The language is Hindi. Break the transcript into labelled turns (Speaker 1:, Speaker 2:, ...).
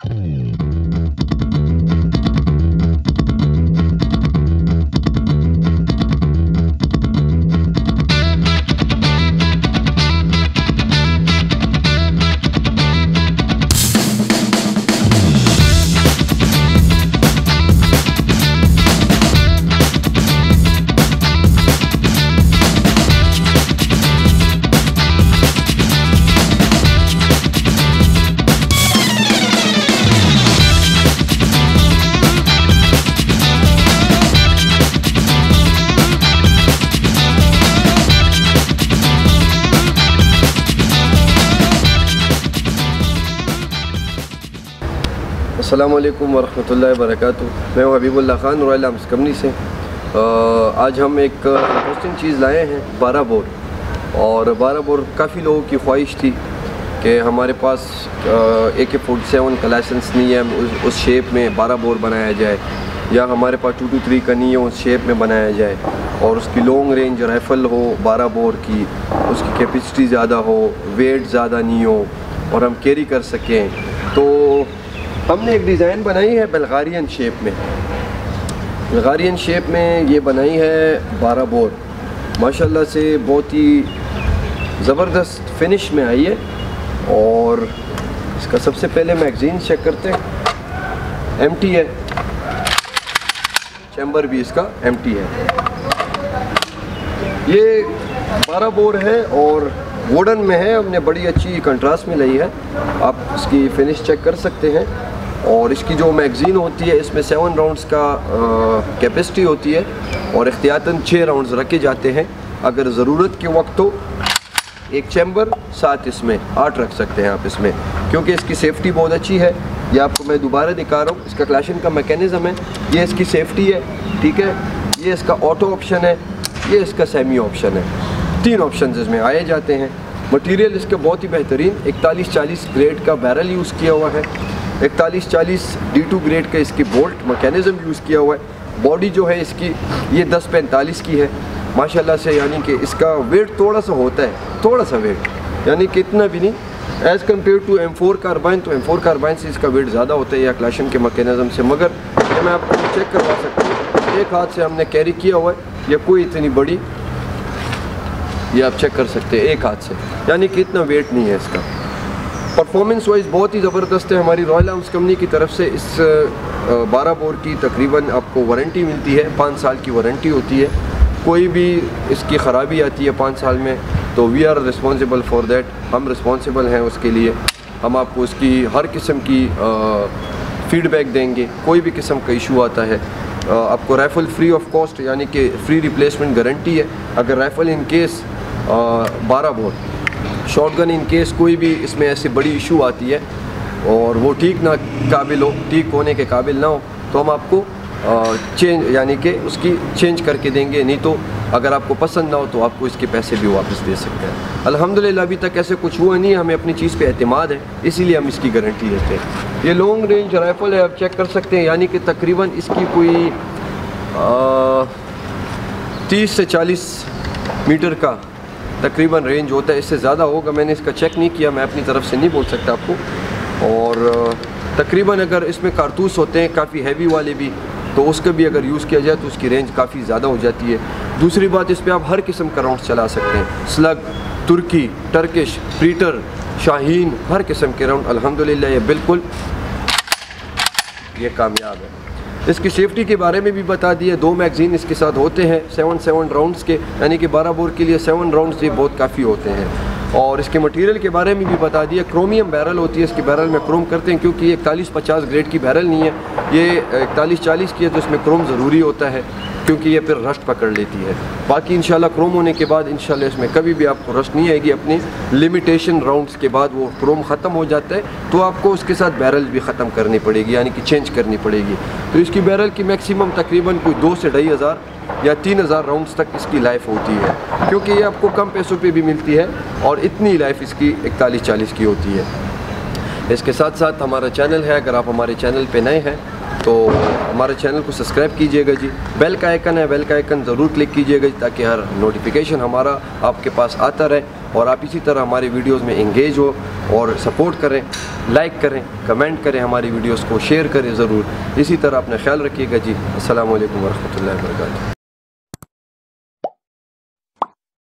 Speaker 1: अस्सलामु अलैकुम वरहमतुल्लाहि वबरकातुहू। मैं हूँ Habibullah Khan royal arms company से। आज हम एक इंटरेस्टिंग चीज़ लाए हैं, 12 बोर। और 12 बोर काफ़ी लोगों की ख्वाहिश थी कि हमारे पास AK-47 का लाइसेंस नहीं है, उस शेप में 12 बोर बनाया जाए, या हमारे पास 223 का नहीं है, उस शेप में बनाया जाए, और उसकी लॉन्ग रेंज राइफ़ल हो 12 बोर की, उसकी कैपेसिटी ज़्यादा हो, वेट ज़्यादा नहीं हो, और हम कैरी कर सकें। तो हमने एक डिज़ाइन बनाई है बल्गारियन शेप में। बल्गारियन शेप में ये बनाई है 12 बोर। माशाल्लाह से बहुत ही ज़बरदस्त फिनिश में आई है। और इसका सबसे पहले मैगज़ीन चेक करते हैं। एम्प्टी है, चैम्बर भी इसका एम्प्टी है। ये 12 बोर है और वुडन में है, हमने बड़ी अच्छी कंट्रास्ट में ली है। आप इसकी फिनिश चेक कर सकते हैं। और इसकी जो मैगज़ीन होती है, इसमें 7 राउंड्स का कैपेसिटी होती है, और एहतियातन 6 राउंड्स रखे जाते हैं। अगर ज़रूरत के वक्त हो एक चैम्बर साथ इसमें 8 रख सकते हैं आप इसमें, क्योंकि इसकी सेफ्टी बहुत अच्छी है। ये आपको मैं दोबारा दिखा रहा हूँ। इसका क्लैशन का मैकेनिज़्म है, ये इसकी सेफ्टी है, ठीक है। ये इसका ऑटो ऑप्शन है, ये इसका सेमी ऑप्शन है। 3 ऑप्शन इसमें आए जाते हैं। मटीरियल इसका बहुत ही बेहतरीन 4140 ग्रेड का बैरल यूज़ किया हुआ है। 4140 D2 ग्रेड का इसकी बोल्ट मैकेनिज़्म यूज़ किया हुआ है। बॉडी जो है इसकी ये 1045 की है माशाल्लाह से, यानी कि इसका वेट थोड़ा सा होता है, थोड़ा सा वेट, यानी कि इतना भी नहीं as compare to M4 carbene. तो M4 कार्बाइन से इसका वेट ज़्यादा होता है या क्लैशन के मैकेनिज़्म से। मगर ये मैं आपको चेक करवा सकता हूँ, एक हाथ से हमने कैरी किया हुआ है, ये कोई इतनी बड़ी, ये आप चेक कर सकते हैं एक हाथ से, यानी कि इतना वेट नहीं है इसका। परफॉर्मेंस वाइज बहुत ही ज़बरदस्त है। हमारी रॉयल आर्म्स कंपनी की तरफ से इस 12 बोर की तकरीबन आपको वारंटी मिलती है, 5 साल की वारंटी होती है। कोई भी इसकी ख़राबी आती है 5 साल में तो we are responsible for that, हम रिस्पॉन्सिबल हैं उसके लिए। हम आपको उसकी हर किस्म की फ़ीडबैक देंगे। कोई भी किस्म का इशू आता है आपको राइफ़ल फ्री ऑफ कॉस्ट, यानी कि फ्री रिप्लेसमेंट गारंटी है। अगर rifle in case 12 bore shotgun in case कोई भी इसमें ऐसी बड़ी इशू आती है और वो ठीक ना काबिल हो, ठीक होने के काबिल ना हो, तो हम आपको चेंज यानी कि उसकी चेंज करके देंगे। नहीं तो अगर आपको पसंद ना हो तो आपको इसके पैसे भी वापस दे सकते हैं। अल्हम्दुलिल्लाह अभी तक ऐसे कुछ हुआ नहीं है, हमें अपनी चीज़ पे एतमाद है, इसीलिए हम इसकी गारंटी देते हैं। ये लॉन्ग रेंज राइफ़ल है, आप चेक कर सकते हैं, यानी कि तकरीबन इसकी कोई 30 से 40 मीटर का तकरीबन रेंज होता है। इससे ज़्यादा होगा, मैंने इसका चेक नहीं किया, मैं अपनी तरफ से नहीं बोल सकता आपको। और तकरीबन अगर इसमें कारतूस होते हैं काफ़ी हैवी वाले भी, तो उसका भी अगर यूज़ किया जाए तो उसकी रेंज काफ़ी ज़्यादा हो जाती है। दूसरी बात, इस पर आप हर किस्म का राउंड चला सकते हैं, स्लग, तुर्की, टर्किश, प्रीटर, शाहीन, हर किस्म के राउंड अल्हम्दुलिल्लाह ये बिल्कुल ये कामयाब है। इसकी सेफ्टी के बारे में भी बता दिया। 2 मैगज़ीन इसके साथ होते हैं 7 राउंड्स के, यानी कि 12 बोर के लिए 7 राउंड्स ये बहुत काफ़ी होते हैं। और इसके मटेरियल के बारे में भी बता दिया। क्रोमियम बैरल होती है, इसकी बैरल में क्रोम करते हैं, क्योंकि ये 4150 ग्रेड की बैरल नहीं है, ये 4140 की है, तो इसमें क्रोम ज़रूरी होता है, क्योंकि ये फिर रस्ट पकड़ लेती है। बाकी इंशाल्लाह क्रोम होने के बाद इंशाल्लाह इसमें कभी भी आपको रस्ट नहीं आएगी। अपनी लिमिटेशन राउंड्स के बाद वो क्रोम ख़त्म हो जाता है, तो आपको उसके साथ बैरल भी ख़त्म करनी पड़ेगी, यानी कि चेंज करनी पड़ेगी। तो इसकी बैरल की मैक्सिमम तकरीबन कोई 2 से 2500 या 3000 राउंड्स तक इसकी लाइफ होती है, क्योंकि ये आपको कम पैसों पे भी मिलती है और इतनी लाइफ इसकी 4140 की होती है। इसके साथ साथ हमारा चैनल है, अगर आप हमारे चैनल पे नए हैं तो हमारे चैनल को सब्सक्राइब कीजिएगा जी। बेल का आइकन है, बेल का आइकन ज़रूर क्लिक कीजिएगा ताकि हर नोटिफिकेशन हमारा आपके पास आता रहे। और आप इसी तरह हमारी वीडियोस में एंगेज हो और सपोर्ट करें, लाइक करें, कमेंट करें, हमारी वीडियोस को शेयर करें ज़रूर। इसी तरह अपना ख्याल रखिएगा जी। अस्सलाम वालेकुम वरहमतुल्लाहि वबरकातुहू।